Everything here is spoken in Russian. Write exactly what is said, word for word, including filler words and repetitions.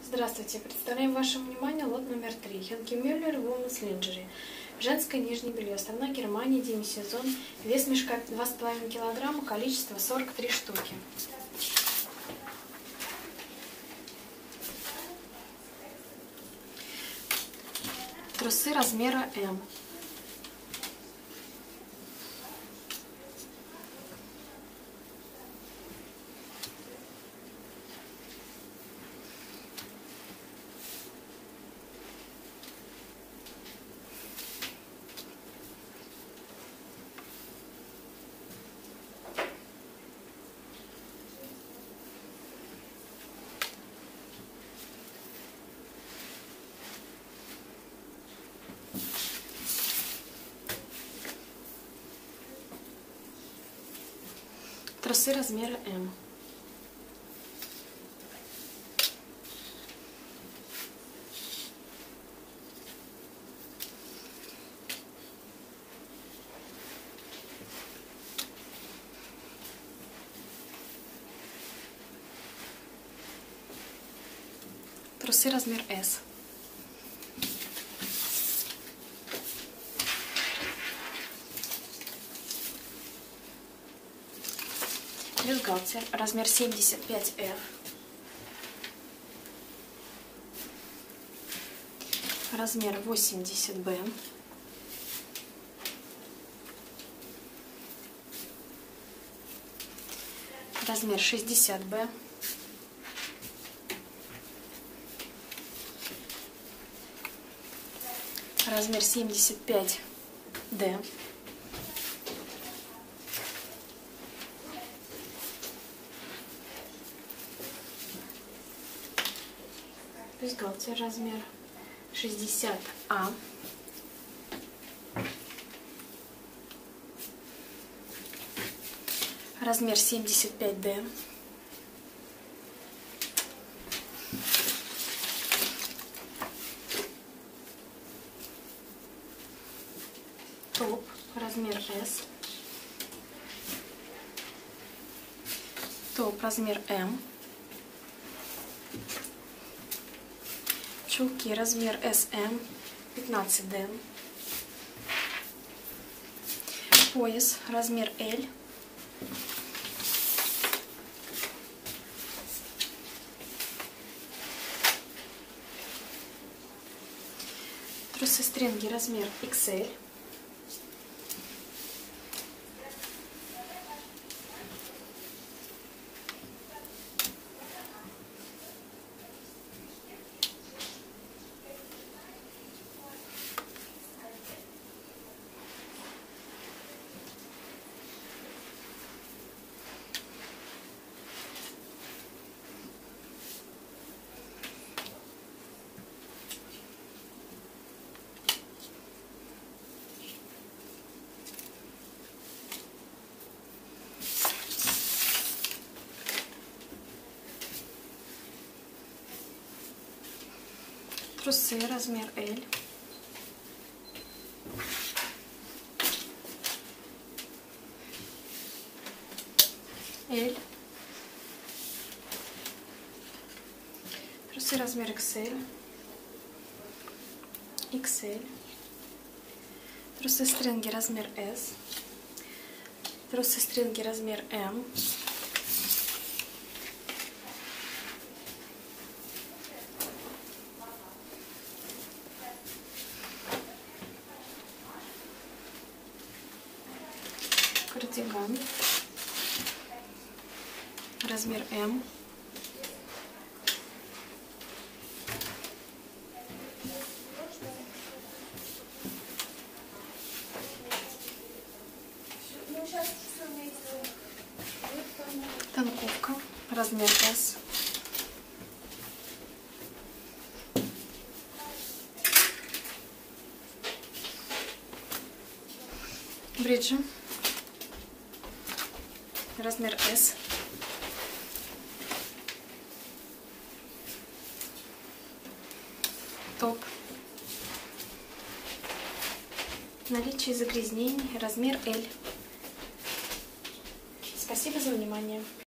Здравствуйте! Представляем вашему вниманию лот номер три. Henke Müller Women's Lingerie. Женское нижнее белье. Страна Германия, демисезон. Вес мешка два с половиной килограмма, количество сорок три штуки. Трусы размера М. Трусы размера М. Трусы размер С. Бюстгальтер размер семьдесят пять эф. Размер восемьдесят бэ. Размер шестьдесят бэ. Размер семьдесят пять дэ. Бюстгальтер размер шестьдесят а. Размер семьдесят пять дэ. Топ размер С. Топ размер М. Чулки размер эс эм пятнадцать дэ. Пояс размер Л. Трусы стринги размер икс эль. Трусы размер Л. Л. Трусы размер икс эль. икс эль. Трусы стринги размер С. Трусы стринги размер М. Кардиган размер М. Танковка размер С. Бриджи размер С. Топ. Наличие загрязнений размер Л. Спасибо за внимание.